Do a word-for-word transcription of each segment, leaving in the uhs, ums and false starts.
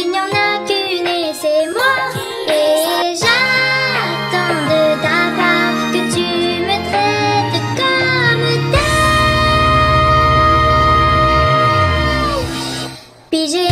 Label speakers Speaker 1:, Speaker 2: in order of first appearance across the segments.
Speaker 1: il n'y en a qu'une et c'est moi. Et j'attends de ta part que tu me traites comme tel. Pigé.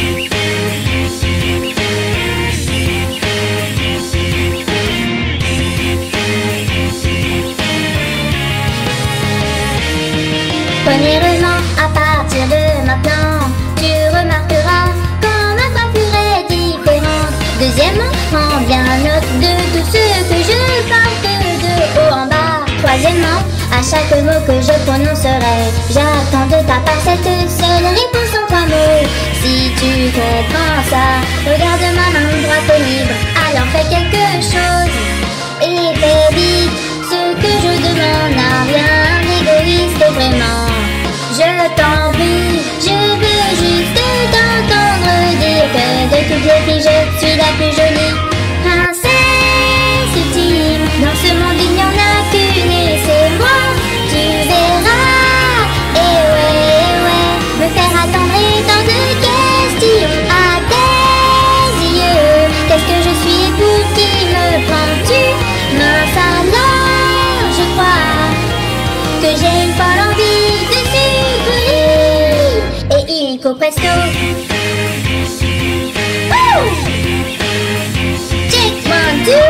Speaker 1: Premièrement, à partir de maintenant, tu remarqueras quand ma coiffure est différente. Deuxièmement, prends bien note de tout ce que je porte de haut en bas. Troisièmement, à chaque mot que je prononcerai, j'attends de ta part cette seule réponse en trois mots. Si tu comprends ça, regarde ma main droite et libre, alors fais quelque chose et fais vite. Ce que je demande n'a rien d'égoïste vraiment. Je t'en prie, je veux juste t'entendre dire que de toutes les filles je suis la plus jolie. Princesse ultime, dans ce monde il n'y en a qu'une et c'est moi. Tu verras, et ouais, et ouais, me faire attendre et tant de questions à tes yeux. Qu'est-ce que je suis et pour qui me prends-tu? Mince alors, je crois que j'ai une folle envie de sucrerie et illico presto. Wouh! Check one, two.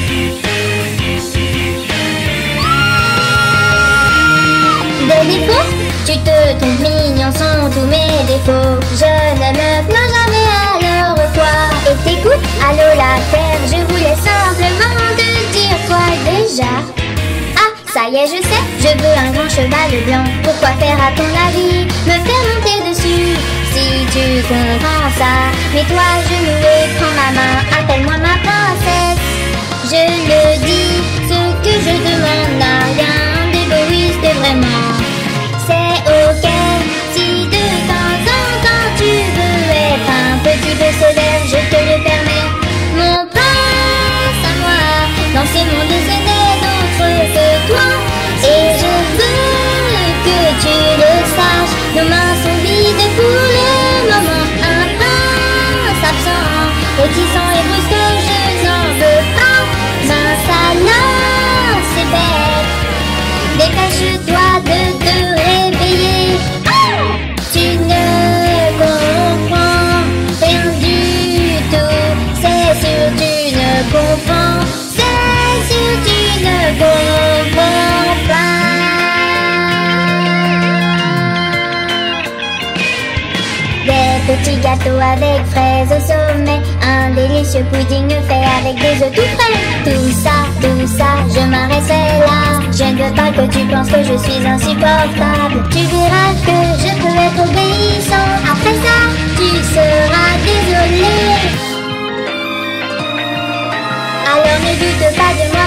Speaker 1: Des défauts? Tu te trompes, mignons sont tous mes défauts. Je ne me plains jamais, alors quoi? Et t'écoutes? Allô la terre, je voulais simplement te dire quoi déjà? Ça y est, je sais, je veux un grand cheval blanc. Pourquoi faire à ton avis me faire monter dessus? Si tu comprends ça, mets-toi à genoux et prends ma main. Appelle-moi ma princesse. Je le dis, ce que je demande n'a rien d'égoïste vraiment. C'est ok, si de temps en temps tu veux être un petit peu sévère, je te le permets. Mon prince à moi, dans ce monde ce n'est d'autre que toi. Et je veux que tu le saches, nos mains sont vides pour le moment. Un prince absent, réticent et brusque, je n'en veux pas. Mince alors, c'est bête, dépêche-toi de te réveiller. Oh! Tu ne comprends rien du tout, c'est sûr tu ne comprends, c'est sûr tu ne comprends pas. Des petits gâteaux avec fraises au sommet, un délicieux pudding fait avec des œufs tout frais. Tout ça, tout ça, je m'arrêterai là. Je ne veux pas que tu penses que je suis insupportable. Tu verras que je peux être obéissant. Après ça, tu seras désolé. Alors ne doute pas de moi.